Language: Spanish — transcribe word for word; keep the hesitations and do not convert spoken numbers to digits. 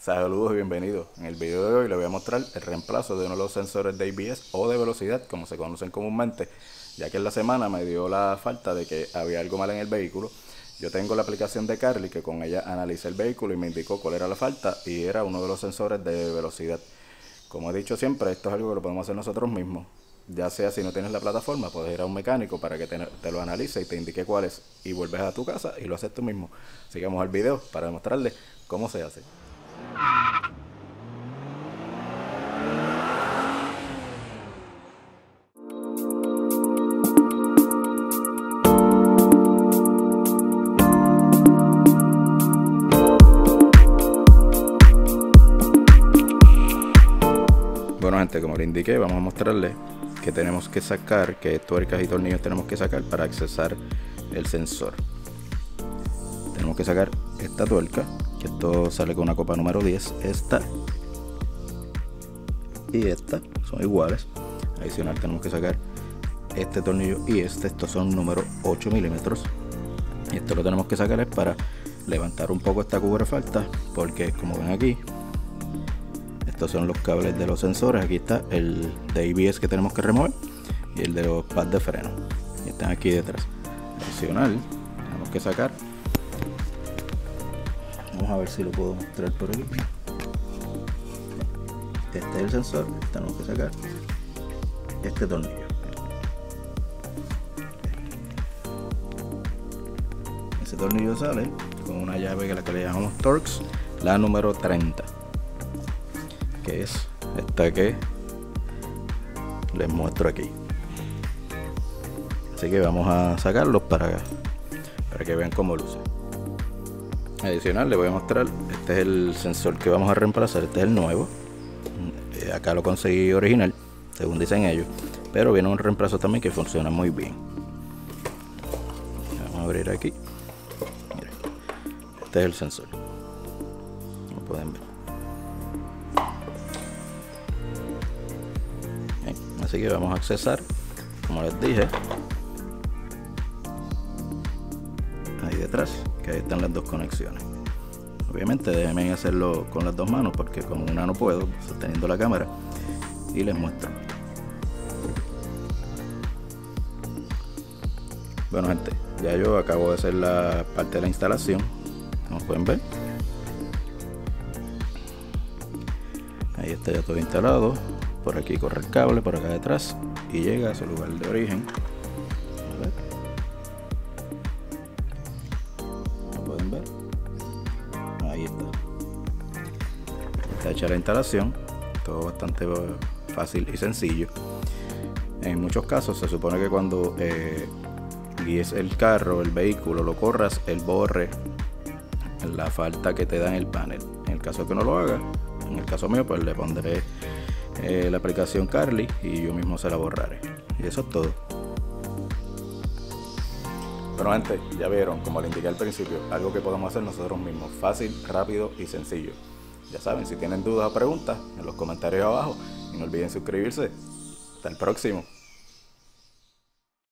Saludos y bienvenidos. En el video de hoy les voy a mostrar el reemplazo de uno de los sensores de A B S o de velocidad, como se conocen comúnmente, ya que en la semana me dio la falta de que había algo mal en el vehículo. Yo tengo la aplicación de Carly que con ella analicé el vehículo y me indicó cuál era la falta y era uno de los sensores de velocidad. Como he dicho siempre, esto es algo que lo podemos hacer nosotros mismos. Ya sea si no tienes la plataforma, puedes ir a un mecánico para que te, te lo analice y te indique cuál es. Y vuelves a tu casa y lo haces tú mismo. Sigamos al video para demostrarles cómo se hace. Bueno gente, como le indiqué, vamos a mostrarles que tenemos que sacar, que tuercas y tornillos tenemos que sacar para accesar el sensor. Tenemos que sacar esta tuerca, que esto sale con una copa número diez, esta y esta son iguales. Adicional tenemos que sacar este tornillo y este, estos son número ocho milímetros. Y esto lo tenemos que sacar es para levantar un poco esta cubrefalta, porque como ven aquí, estos son los cables de los sensores. Aquí está el de A B S que tenemos que remover y el de los pads de freno, y están aquí detrás. Adicional tenemos que sacar, vamos a ver si lo puedo mostrar por aquí, este es el sensor. Tenemos que sacar este tornillo, ese tornillo sale con una llave que la que le llamamos Torx, la número treinta, que es esta que les muestro aquí. Así que vamos a sacarlos para, para que vean cómo luce. Adicional les voy a mostrar, este es el sensor que vamos a reemplazar, este es el nuevo. Eh, acá lo conseguí original, según dicen ellos, pero viene un reemplazo también que funciona muy bien. Vamos a abrir aquí. Miren, este es el sensor, como pueden ver. Bien, así que vamos a accesar, como les dije, ahí detrás, que ahí están las dos conexiones. Obviamente déjenme hacerlo con las dos manos porque con una no puedo, sosteniendo la cámara, y les muestro. Bueno gente, ya yo acabo de hacer la parte de la instalación, como pueden ver. Ahí está ya todo instalado. Por aquí corre el cable, por acá detrás, y llega a su lugar de origen. Pueden ver, ahí está, está hecha la instalación, todo bastante fácil y sencillo. En muchos casos se supone que cuando eh, guíes el carro, el vehículo, lo corras, él borre la falta que te da en el panel. En el caso que no lo haga, en el caso mío, pues le pondré eh, la aplicación Carly y yo mismo se la borraré, y eso es todo. Bueno gente, ya vieron, como les indiqué al principio, algo que podemos hacer nosotros mismos, fácil, rápido y sencillo. Ya saben, si tienen dudas o preguntas, en los comentarios abajo, y no olviden suscribirse. Hasta el próximo.